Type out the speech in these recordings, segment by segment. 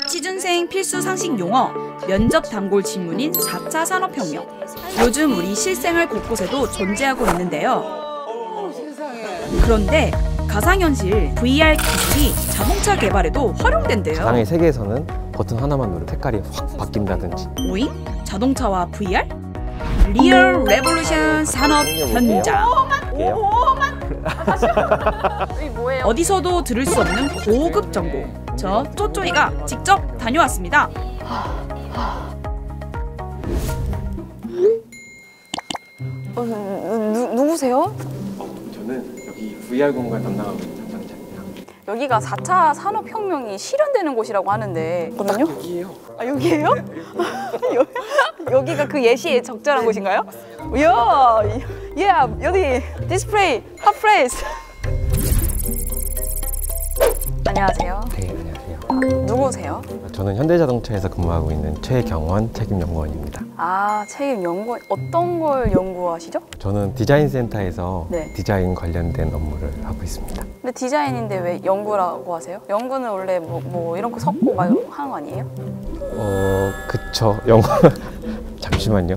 취준생 필수 상식 용어, 면접 단골 질문인 4차 산업혁명. 요즘 우리 실생활 곳곳에도 존재하고 있는데요. 그런데 가상현실 VR 기술이 자동차 개발에도 활용된대요. 가상의 세계에서는 버튼 하나만 누르면 색깔이 확 바뀐다든지. 오잉? 자동차와 VR? 리얼 레볼루션 산업 현장. 어디서도 들을 수 없는 고급 정보. 저 쪼쪼이가 직접 다녀왔습니다. 누구세요? 저는 여기 VR 공간 담당하고 있는 담당자입니다. 여기가 4차 산업혁명이 실현되는 곳이라고 하는데 잠깐만요. 여기예요. 아, 여기예요? 여기가 그 예시에 적절한 곳인가요? 이야, 여기 디스플레이 핫플레이스. 안녕하세요. 네, 안녕하세요. 누구세요? 저는 현대자동차에서 근무하고 있는 최경원 책임연구원입니다. 아, 책임연구원. 어떤 걸 연구하시죠? 저는 디자인센터에서 네. 디자인 관련된 업무를 하고 있습니다. 근데 디자인인데 왜 연구라고 하세요? 연구는 원래 뭐 이런 거 섞고 막 하는 거 아니에요? 그쵸. 영어. 잠시만요.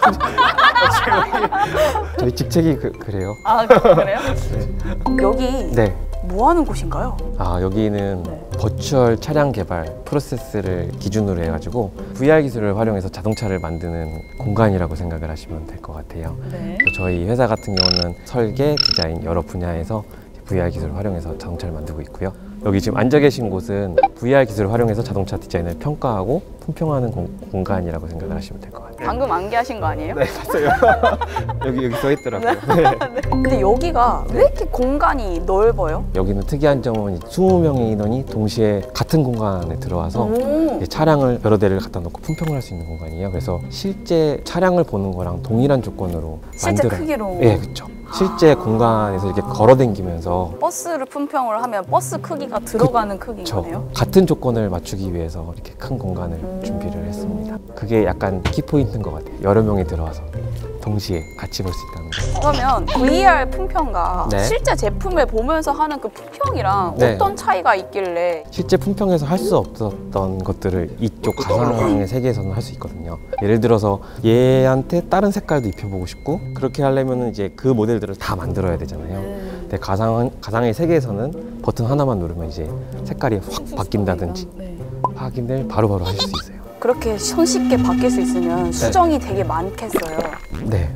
저희 직책이 그래요. 아, 그래요? 네. 여기 네. 뭐 하는 곳인가요? 여기는 버추얼 차량 개발 프로세스를 기준으로 해가지고 VR 기술을 활용해서 자동차를 만드는 공간이라고 생각을 하시면 될 것 같아요. 네. 저희 회사 같은 경우는 설계, 디자인 여러 분야에서 VR 기술을 활용해서 자동차를 만들고 있고요. 여기 지금 앉아 계신 곳은 VR 기술을 활용해서 자동차 디자인을 평가하고 품평하는 공간이라고 생각을 하시면 될 것 같아요. 방금 암기하신 거 아니에요? 네, 봤어요. 여기 써 있더라고요. 네. 근데 여기가 왜 이렇게 공간이 넓어요? 여기는 특이한 점은 20명의 인원이 동시에 같은 공간에 들어와서 차량을 여러 대를 갖다 놓고 품평을 할 수 있는 공간이에요. 그래서 실제 차량을 보는 거랑 동일한 조건으로 실제 크기로? 네, 그렇죠. 실제 공간에서 이렇게 걸어다니면서 버스를 품평을 하면 버스 크기가 들어가는 크기인 거네요? 같은 조건을 맞추기 위해서 이렇게 큰 공간을 준비를 했습니다. 그게 약간 키포인트인 것 같아요. 여러 명이 들어와서 동시에 같이 볼 수 있다는 거. 그러면 VR 품평과 네. 실제 제품을 보면서 하는 그 품평이랑 네. 어떤 차이가 있길래? 실제 품평에서 할 수 없었던 것들을 이쪽 가상의 세계에서는 할 수 있거든요. 예를 들어서 얘한테 다른 색깔도 입혀보고 싶고, 그렇게 하려면 이제 그 모델들을 다 만들어야 되잖아요. 근데 가상의 세계에서는 버튼 하나만 누르면 이제 색깔이 확 바뀐다든지 확인을 바로바로 하실 수 있어요. 그렇게 손쉽게 바뀔 수 있으면 수정이 되게 많겠어요. 네.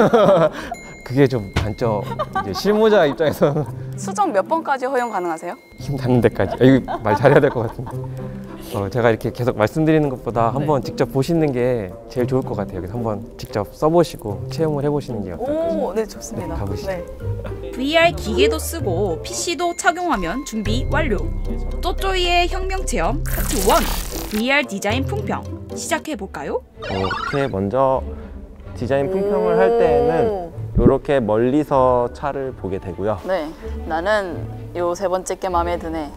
그게 좀 단점. 이제 실무자 입장에서는 수정 몇 번까지 허용 가능하세요? 힘 닿는 데까지. 이거 말 잘해야 될 것 같은데. 제가 이렇게 계속 말씀드리는 것보다 한번 직접 보시는 게 제일 좋을 것 같아요. 그래서 한번 직접 써보시고 체험을 해보시는 게 어떨까요? 오, 네, 좋습니다. 네, 가보시죠. 네. VR 기계도 쓰고 PC도 착용하면 준비 완료. 쪼쪼이의 혁명 체험 파트 1. VR 디자인 품평 시작해볼까요? 이렇게 먼저 디자인 품평을 할 때에는 이렇게 멀리서 차를 보게 되고요. 네, 나는 요 세 번째 게 마음에 드네.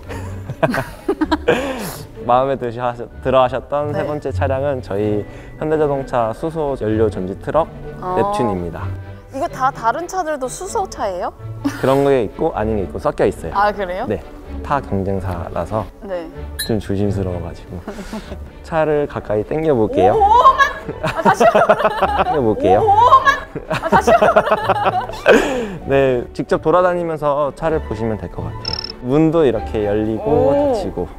마음에 들어 하셨던 네. 세 번째 차량은 저희 현대자동차 수소 연료 전지 트럭 nep튠입니다. 이거 다 다른 차들도 수소차예요? 그런 게 있고 아닌 게 있고 섞여 있어요. 아, 그래요? 네, 타 경쟁사라서 네. 좀 조심스러워가지고 차를 가까이 당겨 볼게요. 당겨 볼게요. 네, 직접 돌아다니면서 차를 보시면 될 것 같아요. 문도 이렇게 열리고 닫히고.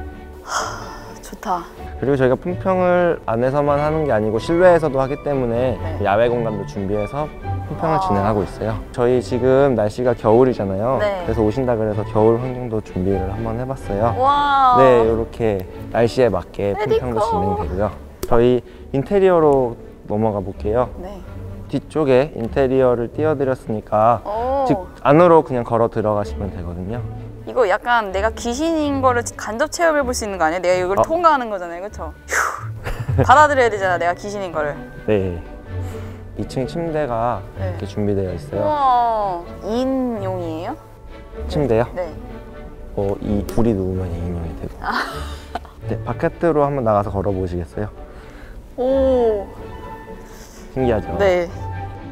좋다. 그리고 저희가 품평을 안에서만 하는 게 아니고 실외에서도 하기 때문에 네. 야외 공간도 준비해서 품평을 진행하고 있어요. 저희 지금 날씨가 겨울이잖아요. 네. 그래서 오신다 그래서 겨울 환경도 준비를 한번 해봤어요. 와. 네, 이렇게 날씨에 맞게 품평도 진행되고요. 저희 인테리어로 넘어가 볼게요. 네. 뒤쪽에 인테리어를 띄워드렸으니까 오. 즉 안으로 그냥 걸어 들어가시면 되거든요. 이거 약간 내가 귀신인 거를 간접 체험해 볼 수 있는 거 아니야? 내가 이걸 통과하는 거잖아요, 그렇죠? 받아들여야 되잖아, 내가 귀신인 거를. 네. 2층 침대가 네. 이렇게 준비되어 있어요. 우와. 2인용이에요? 침대요? 네. 이 둘이 누우면 2인용이 되고. 네, 바깥으로 한번 나가서 걸어 보시겠어요? 오. 신기하죠? 네.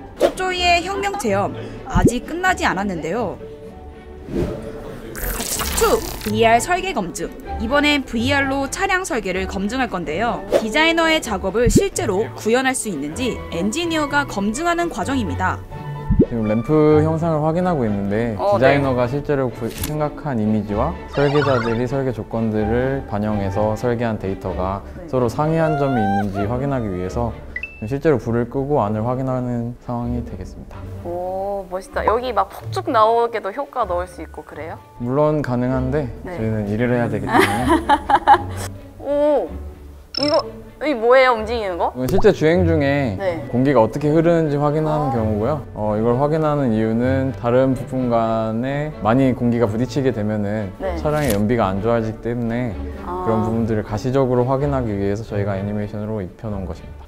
쪼쪼이의 혁명 체험 아직 끝나지 않았는데요. 2. VR 설계 검증. 이번엔 VR로 차량 설계를 검증할 건데요. 디자이너의 작업을 실제로 구현할 수 있는지 엔지니어가 검증하는 과정입니다. 지금 램프 형상을 확인하고 있는데 디자이너가 실제로 생각한 이미지와 설계자들이 설계 조건들을 반영해서 설계한 데이터가 서로 상이한 점이 있는지 확인하기 위해서 실제로 불을 끄고 안을 확인하는 상황이 되겠습니다. 오, 멋있다. 여기 막 폭죽 나오게도 효과 넣을 수 있고 그래요? 물론 가능한데 저희는 일을 해야 되기 때문에 오, 이게 뭐예요, 움직이는 거? 이건 실제 주행 중에 공기가 어떻게 흐르는지 확인하는 경우고요. 이걸 확인하는 이유는 다른 부품 간에 많이 공기가 부딪히게 되면은 차량의 연비가 안 좋아지기 때문에 그런 부분들을 가시적으로 확인하기 위해서 저희가 애니메이션으로 입혀놓은 것입니다.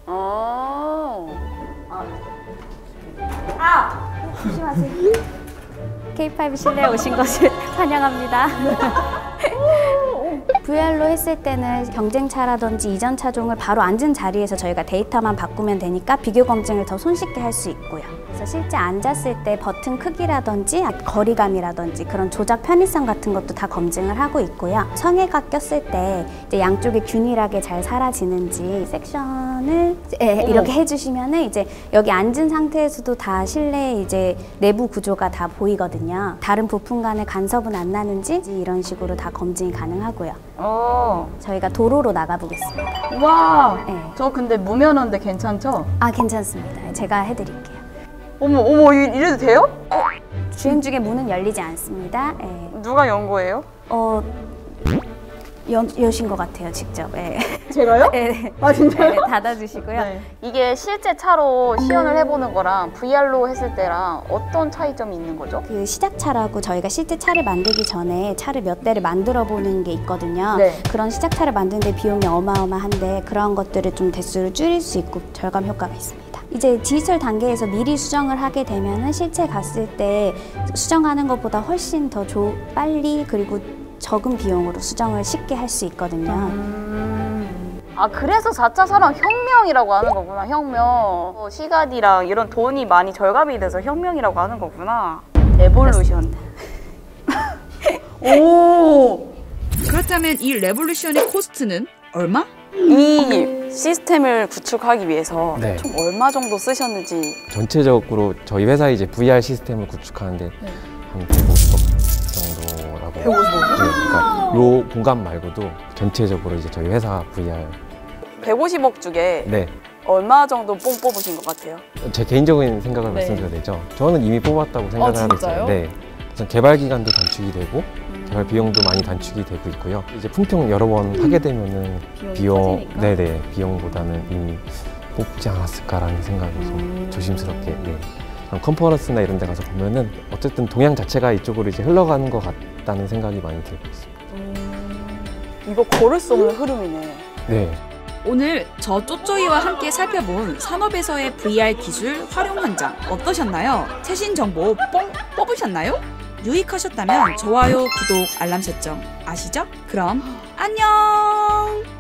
조심하세요. K5 실내에 오신 것을 환영합니다. VR로 했을 때는 경쟁차라든지 이전 차종을 바로 앉은 자리에서 저희가 데이터만 바꾸면 되니까 비교 검증을 더 손쉽게 할 수 있고요. 그래서 실제 앉았을 때 버튼 크기라든지 거리감이라든지 그런 조작 편의성 같은 것도 다 검증을 하고 있고요. 성에가 꼈을 때 이제 양쪽이 균일하게 잘 사라지는지 섹션을 이렇게 해주시면은 이제 여기 앉은 상태에서도 다 실내 이제 내부 구조가 다 보이거든요. 다른 부품 간의 간섭은 안 나는지 이런 식으로 다 검증이 가능하고요. 저희가 도로로 나가보겠습니다. 와, 저 근데 무면허인데 괜찮죠? 아, 괜찮습니다. 제가 해드릴게요. 어머, 이래도 돼요? 주행 중에 문은 열리지 않습니다. 누가 연 거예요? 여신 것 같아요, 직접. 제가요? 네. 아, 진짜요? 네, 닫아주시고요. 이게 실제 차로 시연을 해보는 거랑 VR로 했을 때랑 어떤 차이점이 있는 거죠? 그 시작차라고 저희가 실제 차를 만들기 전에 차를 몇 대를 만들어 보는 게 있거든요. 그런 시작차를 만드는데 비용이 어마어마한데 그런 것들을 좀 대수를 줄일 수 있고 절감 효과가 있습니다. 이제 디지털 단계에서 미리 수정을 하게 되면은 실제 갔을 때 수정하는 것보다 훨씬 더 빨리 그리고 적은 비용으로 수정을 쉽게 할 수 있거든요. 아, 그래서 4차 산업 혁명이라고 하는 거구나. 혁명. 시가디랑 이런 돈이 많이 절감이 돼서 혁명이라고 하는 거구나. 레볼루션. 오! 그렇다면 이 레볼루션의 코스트는 얼마? 이 시스템을 구축하기 위해서 총 얼마 정도 쓰셨는지. 전체적으로 저희 회사 이제 VR 시스템을 구축하는데 한 150억 정도라고. 150억이요? 그러니까 요 공간 말고도 전체적으로 이제 저희 회사 VR 150억 중에 얼마 정도 뽕 뽑으신 것 같아요? 제 개인적인 생각을 말씀드려야 되죠. 저는 이미 뽑았다고 생각을 하고 있어요. 우선 개발 기간도 단축이 되고 개발 비용도 많이 단축이 되고 있고요. 이제 품평 여러 번 하게 되면은 비용보다는 이미 뽑지 않았을까라는 생각이 좀 조심스럽게. 컨퍼런스나 이런 데 가서 보면은 어쨌든 동향 자체가 이쪽으로 이제 흘러가는 것 같다는 생각이 많이 들고 있습니다. 이거 걸을 수 없는 흐름이네. 네. 오늘 저 쪼쪼이와 함께 살펴본 산업에서의 VR 기술 활용 현장 어떠셨나요? 최신 정보 뽕 뽑으셨나요? 유익하셨다면 좋아요, 구독, 알람 설정 아시죠? 그럼 안녕!